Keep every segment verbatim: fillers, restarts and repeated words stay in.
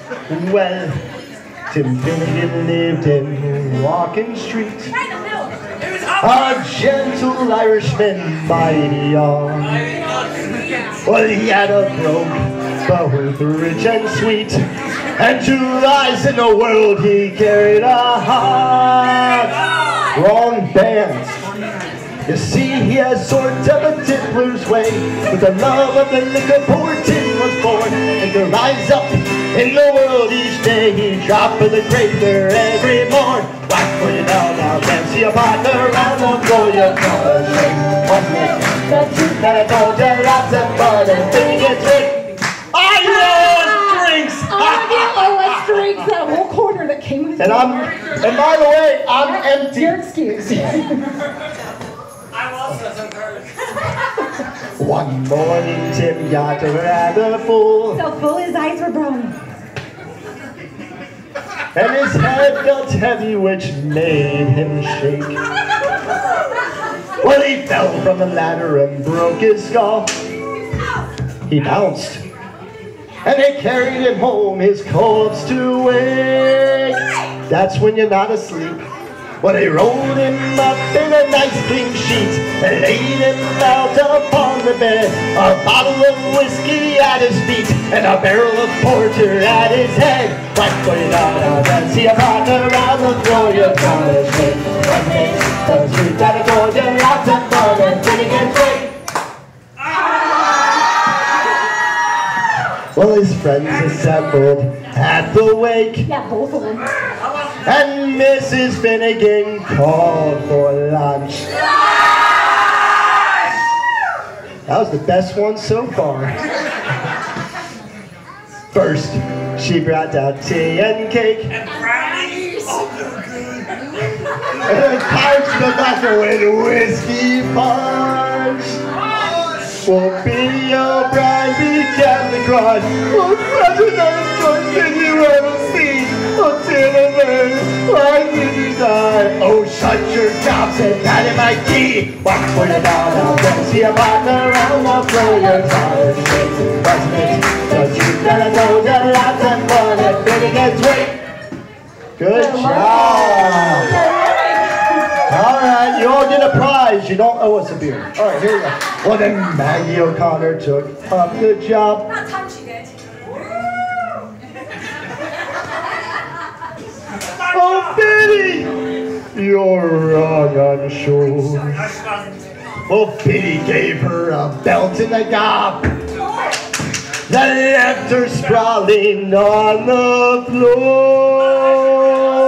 Well, Tim Finnegan lived in Walking Street, a gentle Irishman, mighty young. Well, he had a brogue, both rich and sweet, and two eyes in the world he carried a heart. Wrong band. You see, he has sort of a tippler's way. With the love of the liquor, poor Tim was born. And to rise up in the world each day, he dropped for the crater every morn. Whack for you now, now, dance your partner round the floor. You're gonna shake, wasn't it? The truth that I told you, lots of fun and Finnegan's drink. I love drinks! I love drinks, that whole corner that came with And I'm, and by the way, I'm empty. You're excused. I'm also so cursed. One morning, Tim got rather full, So full his eyes were brown. and his head felt heavy, which made him shake. Well, he fell from the ladder and broke his skull. He bounced, and they carried him home, his corpse to wake. That's when you're not asleep. Well, they rolled him up in a nice clean sheet and laid him out upon the bed. A bottle of whiskey at his feet and a barrel of porter at his head. Whack for you down, and see a partner around the floor. You're gonna shake, wasn't it? The truth that I told you, lots of fun and Finnegan's drink. Well, his friends assembled at the wake. Yeah, both of them. And Missus Finnegan called for lunch. That was the best one so far. First, she brought out tea and cake. And brownies. Oh, they're good. And a couch the back with whiskey punch. Well, Billy O'Brien began to cry. Oh, such a nice one did you ever see? Oh, Timothy, why did you die? Oh, shut your chops and pat in my tea. Walk for the down, I'll then see a partner around the floor. You're tired, wasn't it? The truth that I told you, lots of fun and Finnegan's drink. Good job. All right, you all get a prize. You don't owe us a beer. All right, here we go. Well, then Maggie O'Connor took a good job. Not time she did. Oh, Biddy! You're wrong, I'm sure. Well, Biddy gave her a belt and a gop that left her sprawling on the floor.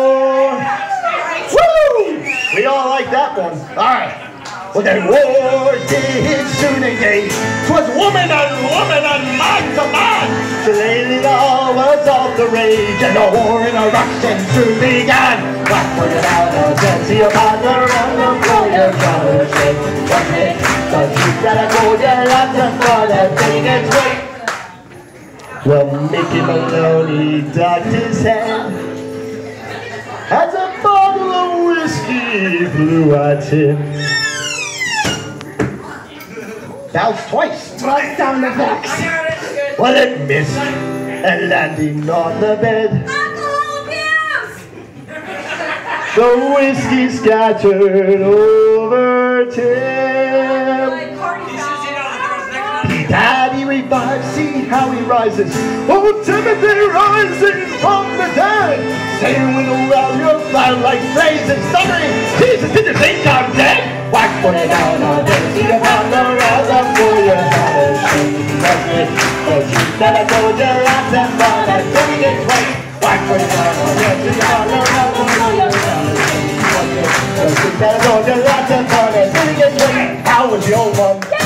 Woo! We all like that one. All right. Well, then war did soon engage. 'Twas woman on woman and man to man. So lately all was off the rage, and the war in a ruction soon began. Whack for it out and see a partner on the floor. You're gonna shake, wasn't it? The truth that I told you, lots of fun and Finnegan's drink. Well, Mickey Maloney ducked his head as a bottle of whiskey flew at him. Bounced twice. Love sound effects. Well, it missed and landing on the bed. The whiskey scattered over Tim. Daddy revives, see how he rises. Oh, Timothy rising from the dead. Sailing around your flat like blazing, stuttering. Jesus, did you think I'm dead? Whack for it down on this. See about the round up for your father's shake. That's it. The truth that I told you, lots of fun and Finnegan's drink. Whack for it down on this. See about the round up for your father's shake. The truth that I told you, lots of fun and Finnegan's drink. How was your one?